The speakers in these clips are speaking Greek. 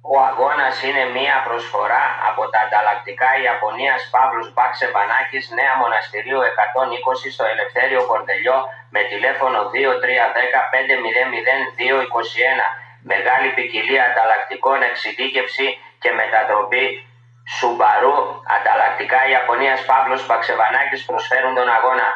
Ο αγώνας είναι μία προσφορά από τα ανταλλακτικά Ιαπωνίας Παύλος Μπαξεβανάκης, Νέα Μοναστηρίου 120 στο Ελευθέριο Κορδελιό, με τηλέφωνο 2310-500-221. Μεγάλη ποικιλία ανταλλακτικών, εξειδίκευση και μετατροπή. Σουμπαρού, ανταλλακτικά Ιαπωνίας Παύλος Μπαξεβανάκης προσφέρουν τον αγώνα.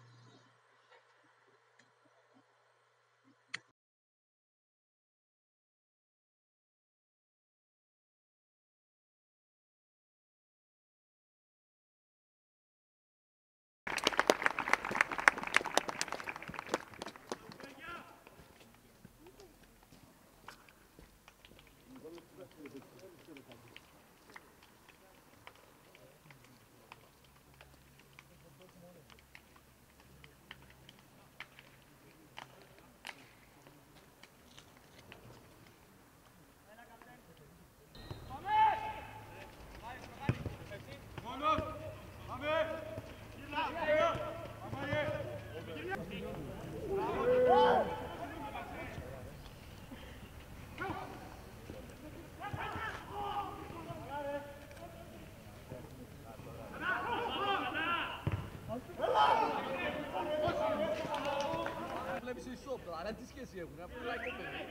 Βλέπεις ισόπλα, αλλά τι σχέση έχουν, απλά κοπέλα.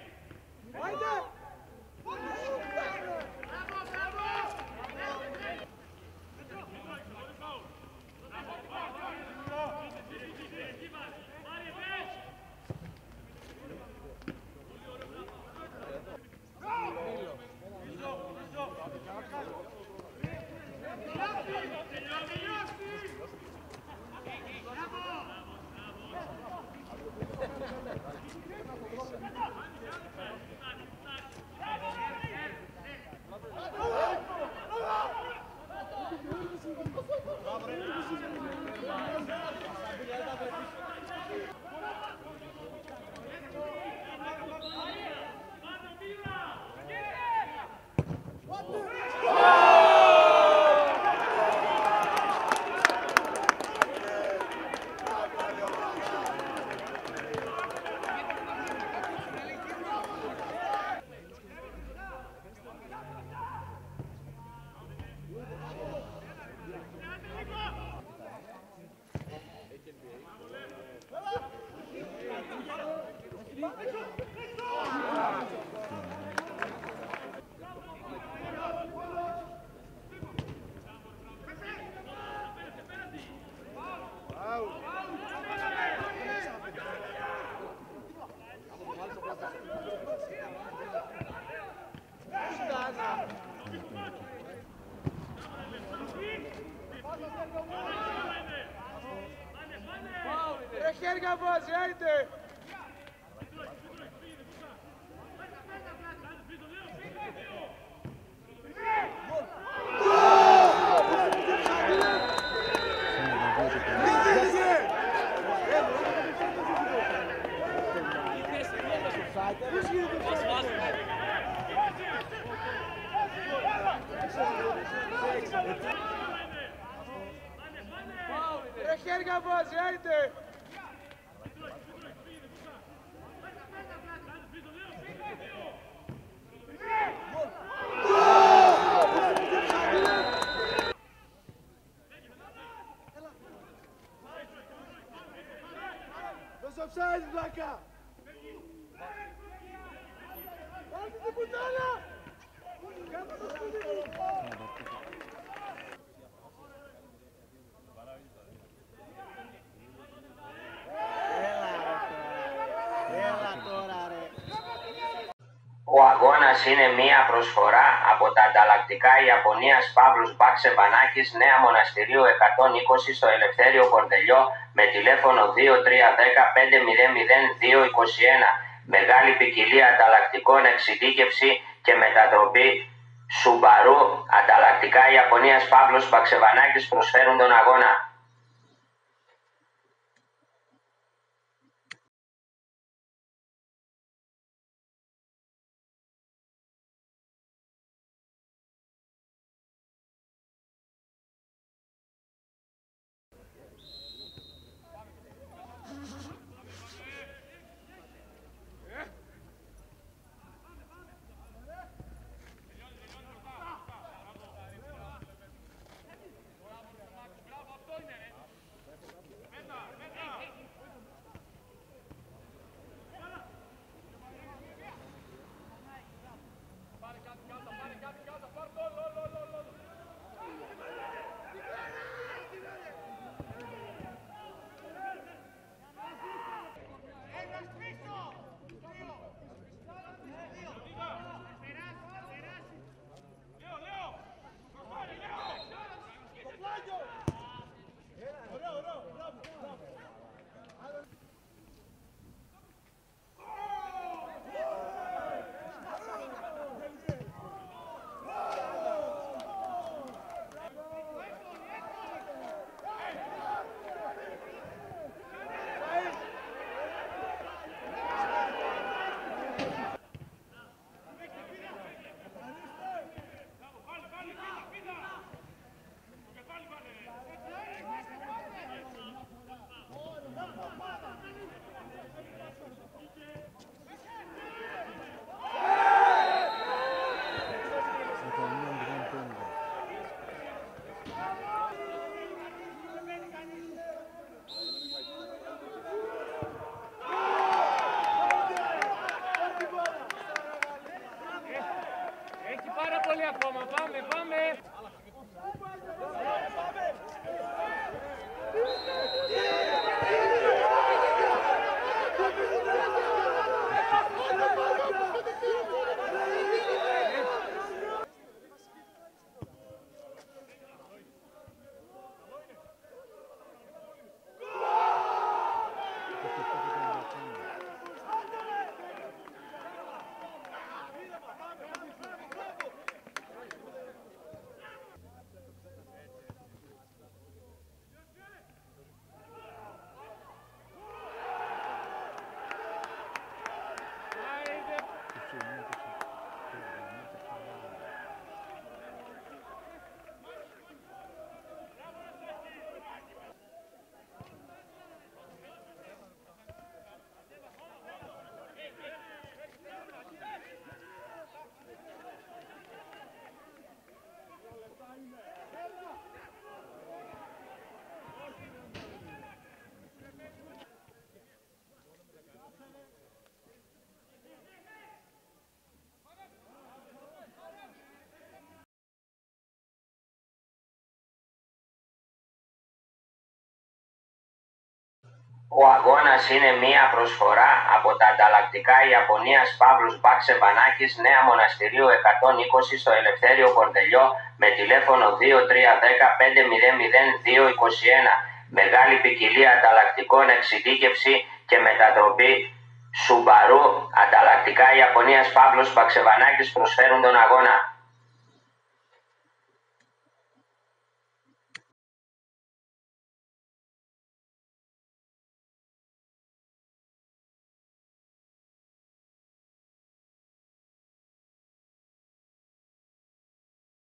Χέρια βάζει, άιντε! Χέρια βάζει, άιντε! Offside, Blanca! Βάλτε την πουτάνα! Κάτω το σπίτι μου! Έλα τώρα ρε! Ο αγώνας είναι μία προσφορά από τα ανταλλακτικά Ιαπωνίας Παύλος Μπαξεβανάκης, Νέα Μοναστηρίου 120 στο Ελευθέριο Κορδελιό, με τηλέφωνο 2310-500-221. Μεγάλη ποικιλία ανταλλακτικών, εξειδίκευση και μετατροπή. Σουμπαρού, ανταλλακτικά Ιαπωνίας Παύλος Μπαξεβανάκης προσφέρουν τον αγώνα. Ο αγώνας είναι μία προσφορά από τα ανταλλακτικά Ιαπωνίας Παύλος Μπαξεβανάκης Νέα Μοναστηρίου 120 στο Ελευθέριο Πορτελιό με τηλέφωνο 2310-500-221. Μεγάλη ποικιλία ανταλλακτικών, εξειδίκευση και μετατροπή. Σουμπαρού, ανταλλακτικά Ιαπωνίας Παύλος Μπαξεβανάκης προσφέρουν τον αγώνα.